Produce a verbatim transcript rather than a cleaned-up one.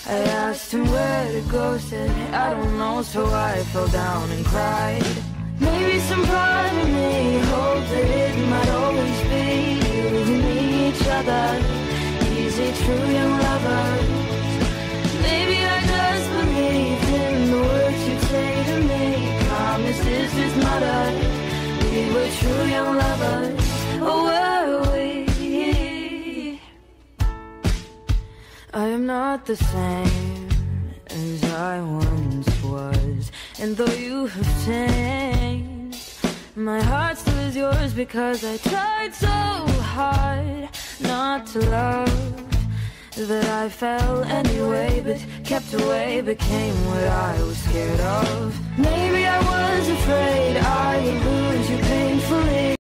I asked him where to go, said I don't know, so I fell down and cried. Maybe some part of me hoped that it might always be you and me, each other, easy, true young lovers. Maybe I just believed in the words you'd say to me, promises just muttered. We were true young lovers, oh were we? I am not the same as I once was, and though you have changed, my heart still is yours because I tried so hard not to love, that I fell anyway, but kept away became what I was scared of. Maybe I was afraid I would lose you painfully.